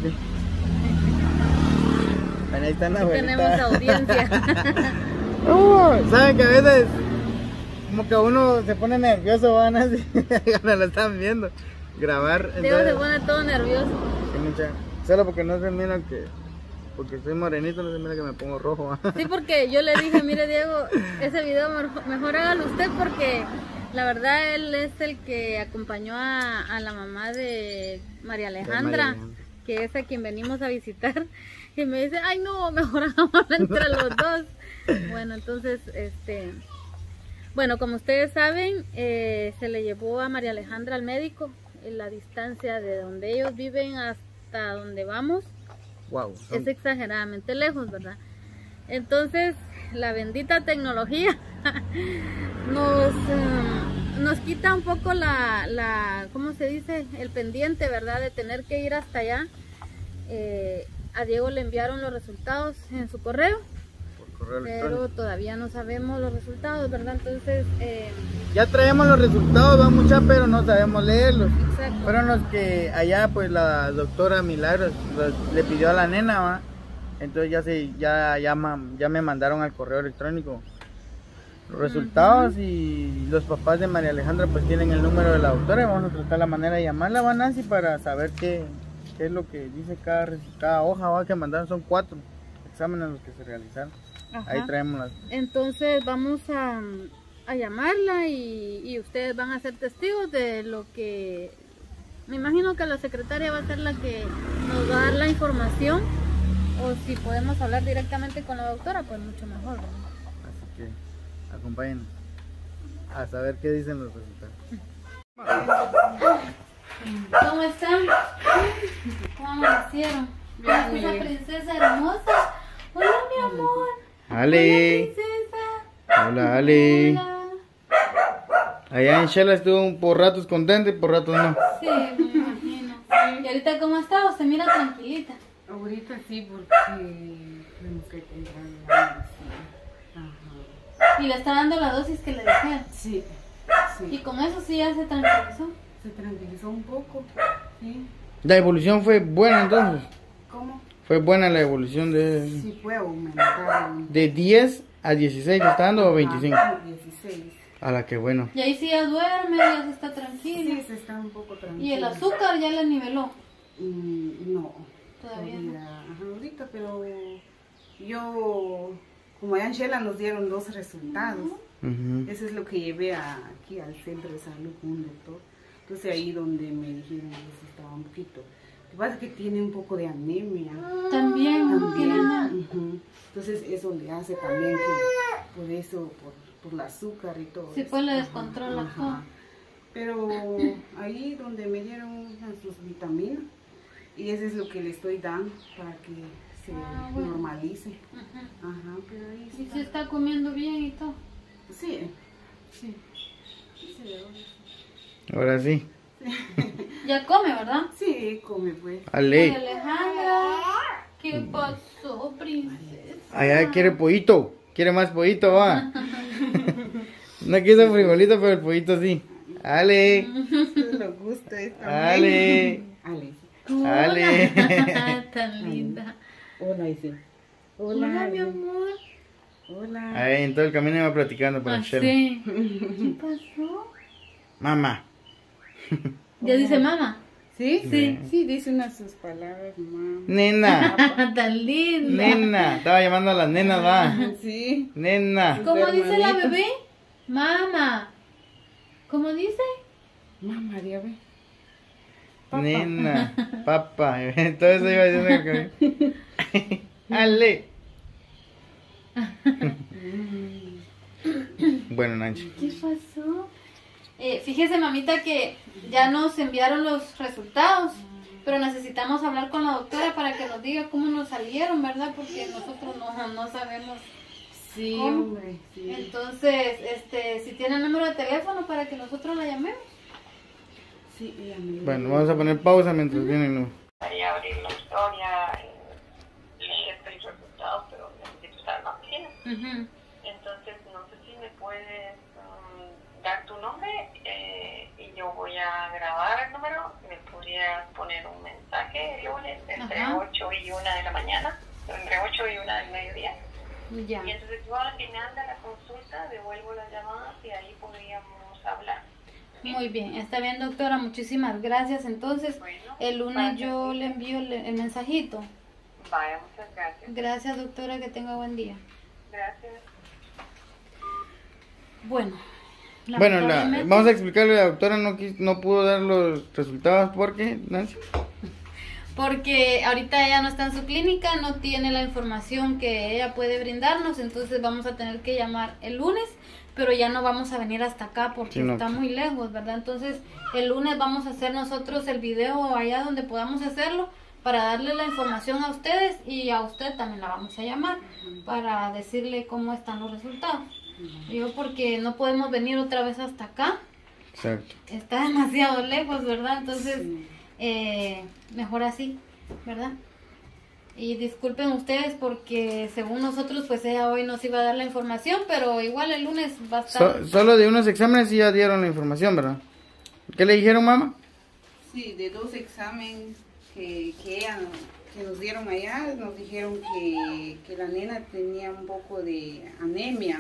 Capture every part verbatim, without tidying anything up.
qué. Bueno, ahí está la abuelita. Tenemos audiencia. uh, ¿Saben que a veces como que uno se pone nervioso, van así, cuando lo están viendo grabar? Diego se pone todo nervioso. Sí, mucha, solo porque no se mira que, porque soy morenito, no se mira que me pongo rojo. Sí, porque yo le dije, mire Diego, ese video mejor, mejor hágalo usted porque la verdad él es el que acompañó a, a la mamá de María Alejandra, María Alejandra, que es a quien venimos a visitar, y me dice, ay no, mejor hagámoslo entre los dos. Bueno, entonces, este, bueno, como ustedes saben, eh, se le llevó a María Alejandra al médico, en la distancia de donde ellos viven hasta donde vamos. Wow, son... es exageradamente lejos, ¿verdad? Entonces, la bendita tecnología nos, um, nos quita un poco la, la, ¿cómo se dice? El pendiente, ¿verdad? De tener que ir hasta allá. Eh, a Diego le enviaron los resultados en su correo, Por correo pero electrónico. todavía no sabemos los resultados, ¿verdad? Entonces... Eh, ya traemos los resultados, va mucha, pero no sabemos leerlos. Exacto. Fueron los que allá, pues la doctora Milagros los, le pidió a la nena, ¿va? Entonces ya se ya, ya, ya me mandaron al correo electrónico los resultados. Uh-huh. Y los papás de María Alejandra pues tienen el número de la doctora y vamos a tratar la manera de llamarla, ¿va, Nancy? Para saber qué, qué es lo que dice cada, cada hoja, ¿va? Que mandaron. Son cuatro exámenes los que se realizaron. Ajá. Ahí traemos las... Entonces vamos a, a llamarla y, y ustedes van a ser testigos de lo que... Me imagino que la secretaria va a ser la que nos va a dar la información, o si podemos hablar directamente con la doctora, pues mucho mejor, ¿verdad? Así que acompáñenos a saber qué dicen los resultados. ¿Cómo están? ¿Cómo amanecieron? Esa princesa hermosa. Hola, mi amor. Ale. Hola, princesa. Hola, Ale. Hola. Allá en Shela estuvo por ratos contenta y por ratos no. Sí, me imagino. ¿Y ahorita cómo está? ¿O se mira tranquilita? Ahorita sí, porque tenemos que comprar la medicina. Ajá. ¿Y le está dando la dosis que le dejé? Sí, sí. ¿Y con eso sí ya se tranquilizó? Se tranquilizó un poco, sí. La evolución fue buena entonces. ¿Cómo? Fue buena la evolución de... Sí, fue aumentar. De diez a dieciséis, ¿está dando o veinticinco? Ah, dieciséis. A la que bueno. Y ahí sí ya duerme, ya se está tranquila. Sí, se está un poco tranquila. ¿Y el azúcar ya le niveló? Mm, no. Todavía Todavía, no. ajá, ahorita, pero yo, como allá en Shela nos dieron dos resultados. Uh-huh. Eso es lo que llevé a, aquí al centro de salud con un doctor. Entonces ahí donde me dijeron que estaba un poquito. Lo que pasa es que tiene un poco de anemia. También, También. tiene una... Uh-huh. Entonces eso le hace también que por eso, por, por el azúcar y todo. Sí, eso. pues le Ajá, descontrola ajá. todo. Pero ahí donde me dieron sus vitaminas, y eso es lo que le estoy dando para que se Ah, bueno. normalice. Ajá. Ajá, pero ahí ¿Y está. se está comiendo bien y todo? Sí, sí. Sí, Ahora sí. Ya come, ¿verdad? sí, come pues. Ale. Ay, Alejandra, ¿qué pasó, princesa? Allá quiere pollito. Quiere más pollito, va. No quiso frijolito, pero el pollito sí. Ale. Lo gusta esta. Ale. Ale. Ale. Tan linda. Hola, dice. Hola, mi amor. Hola. Ahí en todo el camino iba platicando con Ah, el Shela. sí. ¿Qué pasó? Mamá. ¿Ya dice mamá? ¿Sí? Sí. Sí, dice unas sus palabras, mamá. Nena. Tan linda. Nena. Estaba llamando a las nenas, va. Sí. Nena. ¿Cómo dice la hermanitas. bebé? Mamá. ¿Cómo dice? Mamá, ya ve. Papá. Nena. Papá. Todo eso iba diciendo que... Ale. Bueno, Nancy. ¿Qué pasó? Eh, fíjese, mamita, que ya nos enviaron los resultados, pero necesitamos hablar con la doctora para que nos diga cómo nos salieron, ¿verdad? Porque nosotros no, no sabemos. Sí, ¿Cómo? hombre. Sí. Entonces, este, si tiene el número de teléfono para que nosotros la llamemos. Sí, ella me dijo. Bueno, vamos a poner pausa mientras vienen. ¿No? Gustaría abrir la historia, eh, leer estos resultados, pero necesito estar en la oficina. Uh-huh. Entonces, no sé si me puedes um, dar tu nombre eh, y yo voy a grabar el número. Me podrías poner un mensaje el lunes entre y una de la mañana, entre ocho y una del mediodía. Ya. Y entonces yo al final de la consulta devuelvo las llamadas y ahí podríamos hablar. Muy bien, está bien, doctora, muchísimas gracias. Entonces, Bueno, el lunes vaya, yo sí. le envío el, el mensajito. Vaya, muchas gracias. Gracias, doctora, que tenga buen día. Gracias. Bueno, Bueno, la, lamentablemente- vamos a explicarle, la doctora no, quis- no pudo dar los resultados porque, Nancy. Porque ahorita ella no está en su clínica, no tiene la información que ella puede brindarnos, entonces vamos a tener que llamar el lunes, pero ya no vamos a venir hasta acá porque Sí, no. está muy lejos, ¿verdad? Entonces el lunes vamos a hacer nosotros el video allá donde podamos hacerlo para darle la información a ustedes y a usted también la vamos a llamar para decirle cómo están los resultados. Yo porque no podemos venir otra vez hasta acá, Exacto. está demasiado lejos, ¿verdad? Entonces... Sí. Eh, mejor así, ¿verdad? Y disculpen ustedes porque según nosotros pues ella hoy nos iba a dar la información, pero igual el lunes va a estar... So- solo de unos exámenes y ya dieron la información, ¿verdad? ¿Qué le dijeron, mamá? Sí, de dos exámenes que, que, ella- que nos dieron allá, nos dijeron que, que la nena tenía un poco de anemia,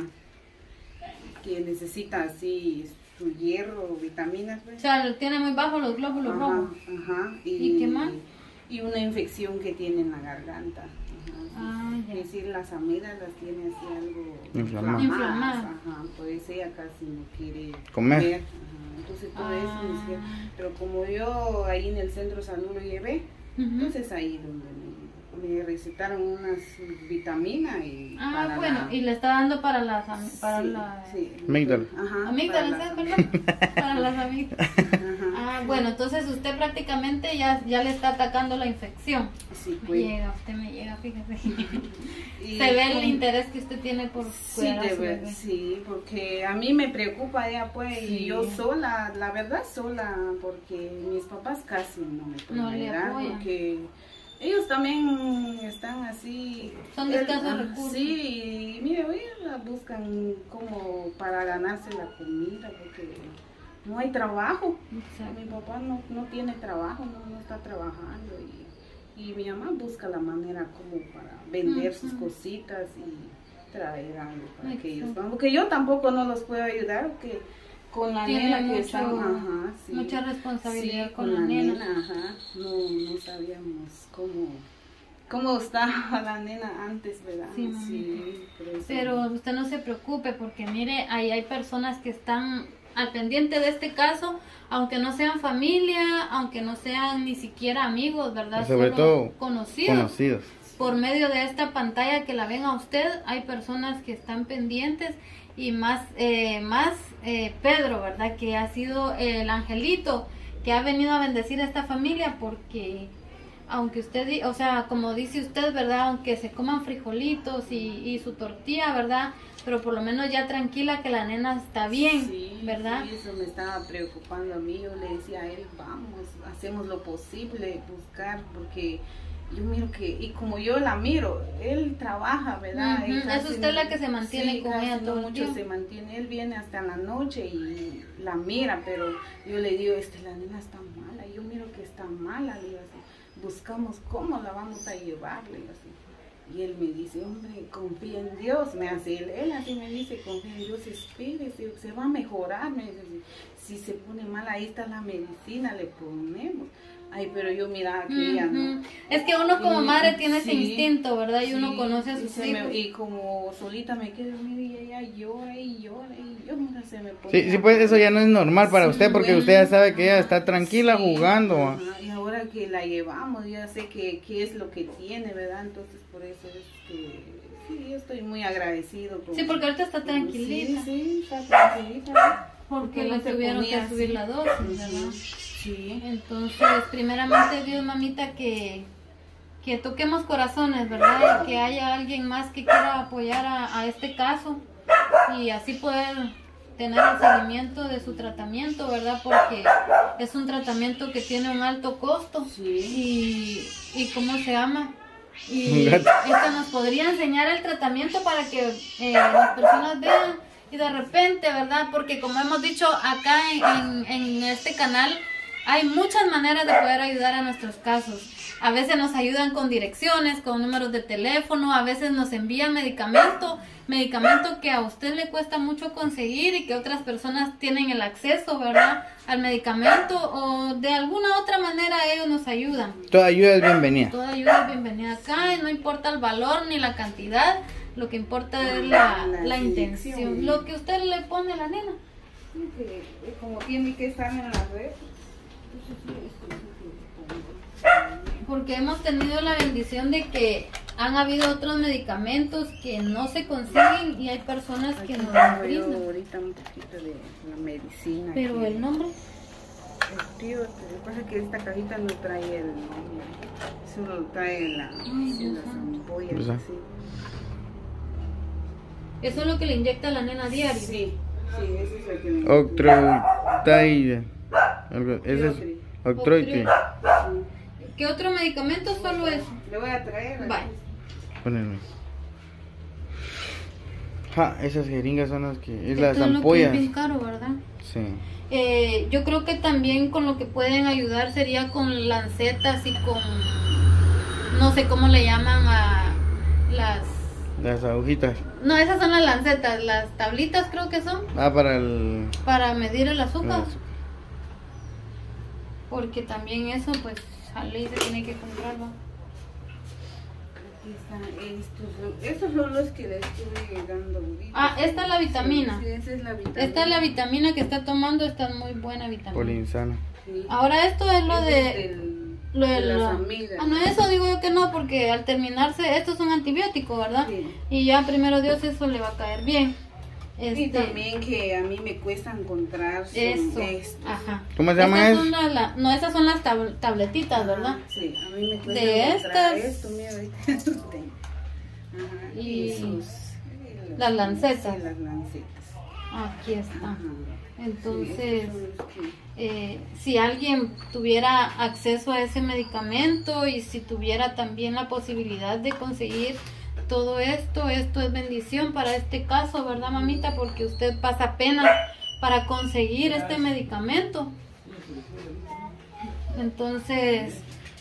que necesita así su hierro, vitaminas. O ¿ves? sea, tiene muy bajo los glóbulos Ajá, rojos. ajá. ¿Y qué más? Y una infección que tiene en la garganta. Ajá, Ah, sí. ya. Es decir, las amigas las tiene así algo Inflamadas. Inflamadas. Ajá, pues ella casi no quiere Comer. Ajá, entonces todo Ah. eso me decía, pero como yo ahí en el centro de salud lo llevé, Ujú. entonces ahí donde me, me recetaron unas vitaminas y Ah, para bueno, la- y le está dando para las am- para sí, la sí, Amígdala. Ajá, amígdalas, para ¿eh? las- ¿Verdad? Para las amígdalas. Ajá, Ah, bueno, entonces usted prácticamente ya, ya le está atacando la infección. sí, Me pues. llega, usted me llega, fíjese. Y Se ve el con- interés que usted tiene por Sí, cuidar a de su ver- bebé. sí, porque a mí me preocupa ella pues, Sí. y yo sola, la verdad sola, porque mis papás casi no me pueden No le ayudar, apoyan. porque ellos también están así. Son de el- escasos ah, recursos. Sí, y mire, ellos buscan como para ganarse la comida, porque no hay trabajo. Exacto. Mi papá no, no tiene trabajo, no, no está trabajando y, y mi mamá busca la manera como para vender sus Ujú. cositas y traer algo para que ellos Exacto. puedan, porque yo tampoco no los puedo ayudar, porque con la Tiene nena que mucho- están, ajá, sí. mucha responsabilidad Sí, con la nena. ajá, no, no sabíamos cómo, cómo estaba la nena antes, ¿verdad? Sí, mamita. por eso. Pero usted no se preocupe porque mire, ahí hay personas que están al pendiente de este caso, aunque no sean familia, aunque no sean ni siquiera amigos, ¿verdad? Y sobre Solo todo, conocidos. Conocidos. Por medio de esta pantalla que la ven a usted, hay personas que están pendientes y más, eh, más eh, Pedro, ¿verdad? Que ha sido el angelito que ha venido a bendecir a esta familia porque aunque usted, di- o sea, como dice usted, ¿verdad? Aunque se coman frijolitos y, y su tortilla, ¿verdad? Pero por lo menos ya tranquila que la nena está bien, Sí, ¿verdad? sí, eso me estaba preocupando a mí. Yo le decía a él, vamos, hacemos lo posible, buscar, porque yo miro que, y como yo la miro, él trabaja, ¿verdad? Ujú, Él es casi usted la no- que se mantiene sí, con casi ella no todo el mucho tiempo. se mantiene, él viene hasta la noche y la mira, pero yo le digo, este, la nena está mala, yo miro que está mala, le digo así, buscamos cómo la vamos a llevar, le digo así. Y él me dice, hombre, confía en Dios, me hace él, él así me dice, confía en Dios, espérese, se va a mejorar, me dice, si se pone mal, ahí está la medicina, le ponemos. Ay, pero yo miraba que ella no. Ujú. Es que uno como Y- madre tiene ese sí, instinto, ¿verdad? Y uno sí, conoce a y sus se hijos. me- y como solita me quedo, mira, y ella llora y llora y yo, mira, se me pone. Sí, sí, pues eso ya no es normal para Sí, usted porque bueno, usted ya sabe que ella está tranquila sí, jugando. ¿va? ajá, y ahora que la llevamos, ya sé que qué es lo que tiene, ¿verdad? Entonces, por eso es que sí, yo estoy muy agradecido. Con, Sí, porque ahorita está con- tranquilita. Sí, sí, está tranquilita. Porque no le se tuvieron ponía que subir así. la dosis, Ujú, ¿verdad? Sí. Entonces, primeramente Dios, mamita, que, que toquemos corazones, ¿verdad? Y que haya alguien más que quiera apoyar a, a este caso y así poder tener el seguimiento de su tratamiento, ¿verdad? Porque es un tratamiento que tiene un alto costo Sí. y, y ¿cómo se llama? Y Un gato. esta nos podría enseñar el tratamiento para que eh, las personas vean y de repente, ¿verdad? Porque como hemos dicho acá en, en, en este canal, hay muchas maneras de poder ayudar a nuestros casos. A veces nos ayudan con direcciones, con números de teléfono, a veces nos envían medicamento, medicamento que a usted le cuesta mucho conseguir y que otras personas tienen el acceso, ¿verdad?, al medicamento, o de alguna otra manera ellos nos ayudan. Toda ayuda es bienvenida. Toda ayuda es bienvenida acá, y no importa el valor ni la cantidad, lo que importa es la, La la intención. intención, lo que usted le pone a la nena. Sí, que como tiene que estar en la red. Porque hemos tenido la bendición de que han habido otros medicamentos que no se consiguen y hay personas que nos los Tengo yo brindan. ahorita un poquito de la medicina. Pero que- el nombre, el tío, lo que pasa es que esta cajita no trae el nombre, solo trae la, Ay, las Dios. ampollas Pues, ah. así. eso es lo que le inyecta a la nena a diario. Sí, sí, eso es lo que me Octrotaide. Algo- Ese es Octroite. ¿Qué otro medicamento? Solo eso. Le voy a traer. aquí. Bye. Ponelo. Ja, esas jeringas son las que. Es Esto las es lo que ampollas. es bien caro, ¿verdad? Sí. Eh, yo creo que también con lo que pueden ayudar sería con lancetas y con, no sé cómo le llaman a las, Las agujitas. no, esas son las lancetas, las tablitas creo que son, Ah, para el. para medir el azúcar, el- porque también eso pues a ley se tiene que comprar, ¿va? Aquí están estos, son- estos son los que le estuve dando ahorita. Ah, esta es la vitamina. Sí, sí, esa es la vitamina. Esta es la vitamina que está tomando, esta es muy buena vitamina. Polinsana. Sí. Ahora esto es lo Ese de... es del- Lo de de las la- amigas. Ah, no, eso digo yo que no, porque al terminarse, esto es un antibiótico, ¿verdad? Sí. Y ya primero Dios eso le va a caer bien. Y Este, también que a mí me cuesta encontrar son eso. estos. Ajá. ¿Cómo se llama Estas eso? son las- la- no, esas son las tab- tabletitas, ¿verdad? Sí, a mí me cuesta De encontrar estas- esto, mira, ahorita lo tengo. Ajá, Y y sus- y los- las lancetas. Sí, las lancetas. Aquí está. Ajá. Entonces, Sí, estos son los que- eh, si alguien tuviera acceso a ese medicamento y si tuviera también la posibilidad de conseguir todo esto, esto es bendición para este caso, ¿verdad, mamita? Porque usted pasa pena para conseguir este medicamento. Entonces,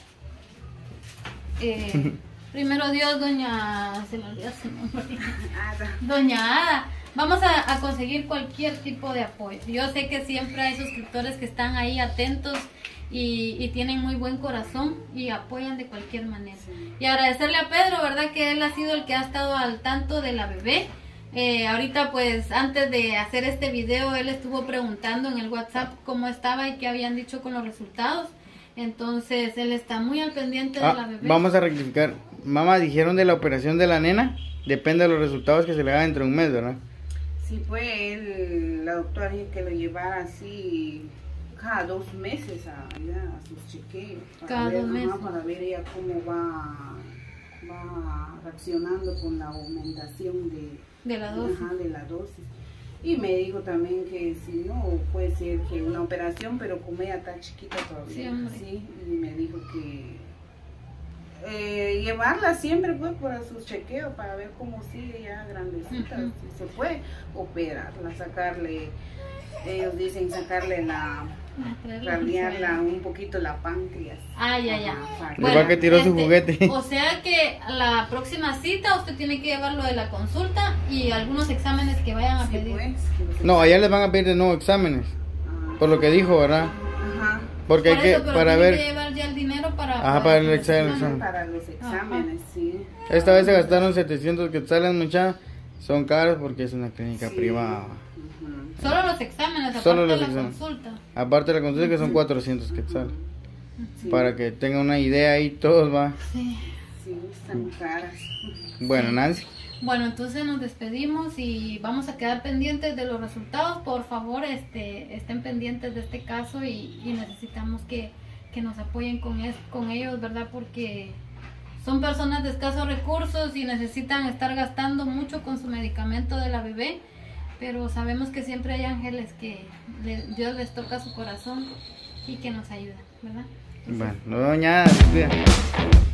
eh, primero Dios, doña, se me olvidó su nombre. Ada. Doña Ada, vamos a, a conseguir cualquier tipo de apoyo. Yo sé que siempre hay suscriptores que están ahí atentos y, y tienen muy buen corazón y apoyan de cualquier manera. Y agradecerle a Pedro, ¿verdad? Que él ha sido el que ha estado al tanto de la bebé. Eh, ahorita pues antes de hacer este video él estuvo preguntando en el WhatsApp cómo estaba y qué habían dicho con los resultados. Entonces él está muy al pendiente de Ah, la bebé. vamos a rectificar. Mamá, dijeron de la operación de la nena. Depende de los resultados que se le haga dentro de un mes, ¿verdad? Sí, fue él, la doctora dijo que lo llevara así cada dos meses a, ya, a sus chequeos. para Cada ver, dos ajá, meses. Para ver ella cómo va, va reaccionando con la aumentación de, De la dosis. ajá, de la dosis. Y me dijo también que si no, puede ser que una operación, pero como ella está chiquita todavía. Sí, hombre. Sí, y me dijo que eh, llevarla siempre pues para sus chequeos para ver cómo sigue ya grandecita, Ujú. si se puede operarla, sacarle, ellos dicen sacarle la, radiarla un poquito la páncreas. Ah, ya, ya. Ajá, para Bueno, Igual que tiró su juguete. O sea que la próxima cita usted tiene que llevar lo de la consulta y algunos exámenes que vayan a sí, pedir. pues, No, allá les van a pedir de nuevo exámenes. ah, Por lo que dijo, ¿verdad? ajá. Porque hay Por que, eso, pero para tiene ver. que llevar ya el dinero para, Ajá, para el los examen. exámenes. Para los exámenes, sí. Esta vez se gastaron setecientos quetzales, mucha. Son caros porque es una clínica Sí. privada. Ujú. Solo los exámenes, aparte Solo los de la exámenes. consulta. Aparte de la consulta que son cuatrocientos quetzales. Sí. Para que tengan una idea ahí todos, va. Sí. Sí, están caras. Bueno, Nancy. Bueno, entonces nos despedimos y vamos a quedar pendientes de los resultados. Por favor, este, estén pendientes de este caso y, y necesitamos que, que nos apoyen con, es, con ellos, ¿verdad? Porque son personas de escasos recursos y necesitan estar gastando mucho con su medicamento de la bebé. Pero sabemos que siempre hay ángeles que le- Dios les toca su corazón y que nos ayudan, ¿verdad? Bueno, no, doña. Se cuida.